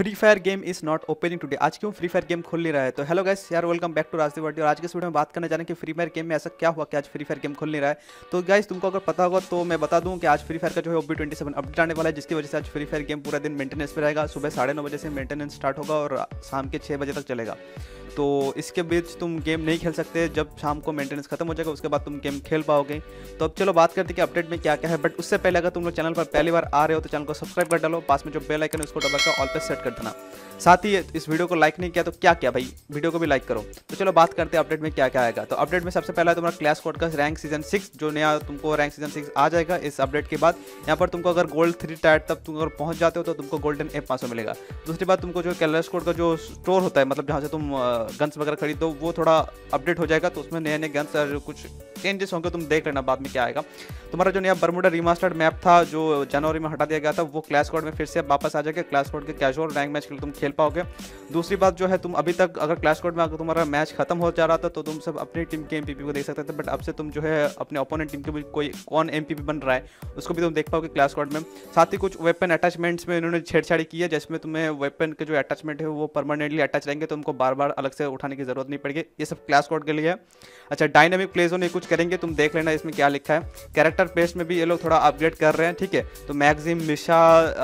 Free fire game is not opening today. आज क्यों free fire game खुल नहीं रहा है? तो हेलो गाइस यार, welcome back to Rajdeep world. और आज के इस वीडियो में बात करने जा रहे हैं कि फ्री फायर गेम में ऐसा क्या हुआ कि आज फ्री फायर गेम खुल नहीं रहा है। तो गाइस तुमको अगर पता होगा तो मैं बता दूं कि आज फ्री फायर का जो है OB27 अपडेट आने वाला है, जिसकी वजह से आज फ्री फायर गेम पूरा दिन मेंटेनेंस पे रहेगा। सुबह 9:30 बजे से मेंटेनेंस स्टार्ट होगा और शाम के 6 बजे तक चलेगा। तो इसके बीच तुम गेम नहीं खेल सकते। जब शाम को मेंटेनेंस खत्म हो जाएगा उसके बाद तुम गेम खेल पाओगे। तो अब चलो बात करते हैं कि अपडेट में क्या क्या है। बट उससे पहले अगर तुम लोग चैनल पर पहली बार आ रहे हो तो चैनल को सब्सक्राइब कर डालो, पास में जो बेल आइकन है उसको दबाकर ऑल पे सेट कर देना। साथ ही इस वीडियो को लाइक नहीं किया तो क्या भाई, वीडियो को भी लाइक करो। तो चलो बात करते हैं अपडेट में क्या क्या आएगा। तो अपडेट में सबसे पहला तुम्हारा क्लैश स्क्वाड का रैंक सीजन 6, जो नया तुमको रैंक सीजन 6 आ जाएगा इस अपडेट के बाद। यहाँ पर तुमको अगर गोल्ड 3 टायर तक तुम अगर पहुंच जाते हो तो तुमको गोल्डन F500 मिलेगा। दूसरी बात, तुमको जो क्लैश स्क्वाड का जो स्टोर होता है, मतलब जहाँ से तुम गन्स वगैरह खरीदो, वो थोड़ा अपडेट हो जाएगा। तो उसमें नए नए गन्स और कुछ चेंजेस होंगे, तुम देख लेना बाद में क्या आएगा। तुम्हारा जो नया बर्मुडा रिमास्टर्ड मैप था जो जनवरी में हटा दिया गया था, वो क्लैश स्क्वाड में फिर से वापस आ जाएगा। क्लैश स्क्वाड के कैजुअल रैंक मैच के लिए तुम खेल पाओगे। दूसरी बात जो है, तुम अभी तक अगर क्लैश स्क्वाड में अगर तुम्हारा मैच खत्म हो जा रहा था तो तुम सब अपनी टीम के एमपीपी को देख सकते थे। बट अब से तुम जो है अपने ओपोनेंट टीम के भी कोई कौन एमपीपी बन रहा है उसको भी तुम देख पाओगे क्लैश स्क्वाड में। साथ ही कुछ वेपन अटैचमेंट्स में इन्होंने छेड़छाड़ी की है, जिसमें तुम्हें वेपन के जो अटैचमेंट है वो परमानेंटली अटैच रहेंगे, तो तुमको बार बार अलग से उठाने की जरूरत नहीं पड़ेगी। ये सब क्लैश स्क्वाड के लिए है। अच्छा, डायनामिक प्ले जोन ये कुछ करेंगे, तुम देख लेना इसमें क्या लिखा है। कैरेक्टर पेस्ट में भी ये लोग थोड़ा अपग्रेड कर रहे हैं, ठीक है। तो मैक्सिम, मिशा,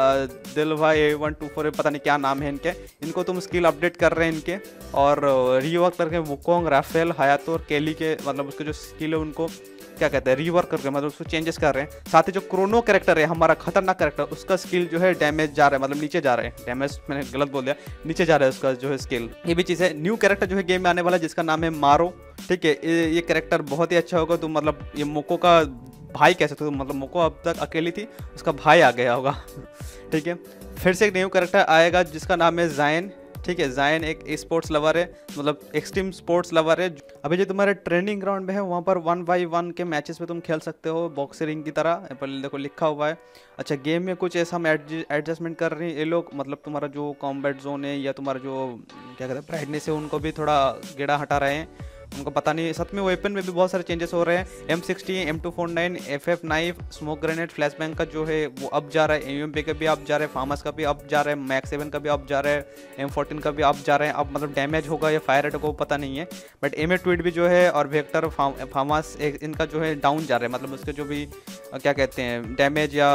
दिलवा, A124 पता नहीं क्या नाम है इनको तुम स्किल अपडेट कर रहे हैं इनके। और रीवर्क करके वुकोंग, राफेल, हयातो और केली के मतलब उसके जो स्किल है उनको क्या कहते हैं, रीवर्क करके मतलब उसको चेंजेस कर रहे हैं। साथ ही जो क्रोनो कैरेक्टर है हमारा खतरनाक कैरेक्टर, उसका स्किल जो है डैमेज जा रहा है, मतलब नीचे जा रहा है। डैमेज मैंने गलत बोल दिया, नीचे जा रहा है उसका जो है स्किल। ये भी चीज़ है। न्यू कैरेक्टर जो है गेम में आने वाला है जिसका नाम है मारो, ठीक है। ये कैरेक्टर बहुत ही अच्छा होगा। तो मतलब ये मोको का भाई कह सकते हो, मतलब मोको अब तक अकेली थी, उसका भाई आ गया होगा ठीक है। फिर से एक न्यू कैरेक्टर आएगा जिसका नाम है जायन, ठीक है। जायन एक स्पोर्ट्स लवर है, मतलब एक्सट्रीम स्पोर्ट्स लवर है। अभी जो तुम्हारे ट्रेनिंग ग्राउंड में है वहाँ पर 1v1 के मैचेस में तुम खेल सकते हो, बॉक्सिंग की तरह। पर देखो लिखा हुआ है। अच्छा, गेम में कुछ ऐसा हम एडजस्टमेंट कर रहे हैं ये लोग, मतलब तुम्हारा जो कॉम्बैट जोन है या तुम्हारा जो क्या कहते हैं ब्राइटनेस है, उनको भी थोड़ा गेड़ा हटा रहे हैं। उनको पता नहीं। सच में वेपन में भी बहुत सारे चेंजेस हो रहे हैं। M60, M249, FF knife, smoke grenade, flash bang का जो है वो अब जा रहा है। AUMP का भी अब जा रहा है, फार्मस का भी अब जा रहा है, मैक्स 7 का भी अब जा रहा है, M14 का भी अब जा रहे हैं। अब मतलब डैमेज होगा या फायर रेट होगा वो पता नहीं है। बट एम ट्वीट भी जो है और वेक्टर, फार्मस इनका जो है डाउन जा रहा है, मतलब उसके जो भी क्या कहते हैं डैमेज या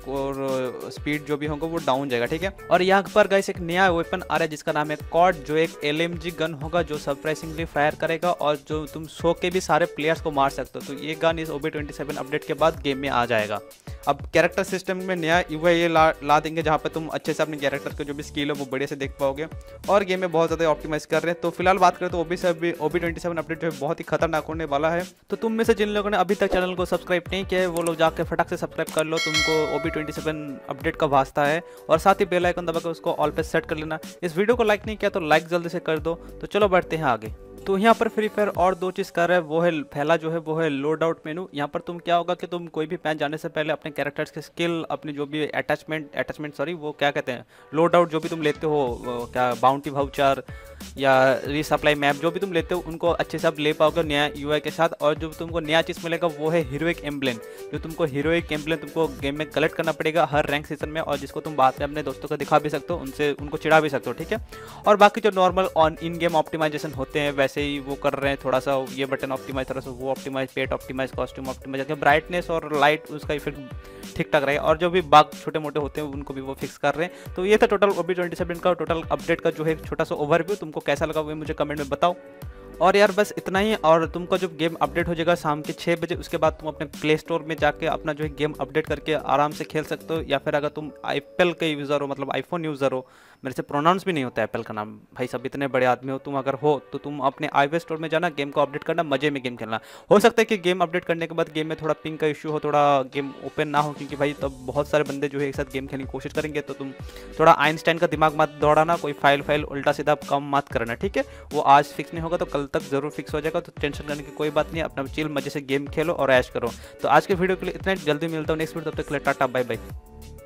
स्कोर स्पीड जो भी होगा वो डाउन जाएगा, ठीक है। और यहाँ पर गाइस एक नया वेपन आ रहा है जिसका नाम है कॉड, जो एक LMG गन होगा जो सरप्राइजिंगली फायर करेगा और जो तुम सो के भी सारे प्लेयर्स को मार सकते हो। तो ये गन इस OB27 अपडेट के बाद गेम में आ जाएगा। अब कैरेक्टर सिस्टम में नया UI ला देंगे, जहाँ पे तुम अच्छे से अपने कैरेक्टर का जो भी स्किल है वो बढ़िया से देख पाओगे। और गेम में बहुत ज़्यादा ऑप्टिमाइज कर रहे हैं। तो फिलहाल बात करें तो OB27 अपडेट जो है बहुत ही खतरनाक होने वाला है। तो तुम में से जिन लोगों ने अभी तक चैनल को सब्सक्राइब नहीं किया है वो लोग जाकर फटाक से सब्सक्राइब कर लो, तुमको OB27 अपडेट का वास्ता है। और साथ ही बेल आइकन दबाकर उसको ऑल पे सेट कर लेना। इस वीडियो को लाइक नहीं किया तो लाइक जल्दी से कर दो। तो चलो बढ़ते हैं आगे। तो यहाँ पर फ्री फायर और दो चीज़ कर रहा है, वो है पहला जो है वो है लोड आउट मेनू। यहाँ पर तुम क्या होगा कि तुम कोई भी मैच जाने से पहले अपने कैरेक्टर्स के स्किल, अपनी जो भी अटैचमेंट सॉरी वो क्या कहते हैं लोड आउट जो भी तुम लेते हो, क्या बाउंटी वाउचर या रीसप्लाई मैप जो भी तुम लेते हो, उनको अच्छे से आप ले पाओगे नया UI के साथ। और जो तुमको नया चीज़ मिलेगा वो है हीरोइक एम्ब्लेम, जो तुमको हीरोइक एम्ब्लेम तुमको गेम में कलेक्ट करना पड़ेगा हर रैंक सीजन में, और जिसको तुम बाद में अपने दोस्तों को दिखा भी सकते हो, उनको चिढ़ा भी सकते हो, ठीक है। और बाकी जो normal on in game optimization होते हैं वैसे ही वो कर रहे हैं, थोड़ा सा ये बटन ऑप्टिमाइज, थोड़ा सा वो optimize, pet optimize, costume optimize, brightness और लाइट उसका इफेक्ट ठीक ठाक रहेगा। और जो भी बाग छोटे मोटे होते हैं उनको भी वो फिक्स कर रहे हैं। तो ये था टोटल OB27 का टोटल अपडेट का जो है छोटा सा ओवरव्यू। तुमको कैसा लगा वो मुझे कमेंट में बताओ। और यार बस इतना ही। और तुमको जब गेम अपडेट हो जाएगा शाम के 6 बजे, उसके बाद तुम अपने प्ले स्टोर में जाके अपना जो है गेम अपडेट करके आराम से खेल सकते हो। या फिर अगर तुम एप्पल के यूज़र हो, मतलब आईफोन यूज़र हो, मेरे से प्रोनाउंस भी नहीं होता एप्पल का नाम, भाई सब इतने बड़े आदमी हो तुम, अगर हो तो तुम अपने iOS स्टोर में जाना, गेम को अपडेट करना, मजे में गेम खेलना। हो सकता है कि गेम अपडेट करने के बाद गेम में थोड़ा पिंग का इशू हो, थोड़ा गेम ओपन ना हो, क्योंकि भाई तब बहुत सारे बंदे जो है एक साथ गेम खेलने की कोशिश करेंगे। तो तुम थोड़ा आइंस्टाइन का दिमाग मत दौड़ाना, कोई फाइल उल्टा सीधा कम मत करना, ठीक है। वो आज फिक्स नहीं होगा तो कल तक जरूर फिक्स हो जाएगा। तो टेंशन करने की कोई बात नहीं, अपना चिल मजे से गेम खेलो और ऐश करो। तो आज के वीडियो के लिए इतना, जल्दी मिलता हूँ नेक्स्ट वीडियो, तब तक के लिए टाटा बाय बाय।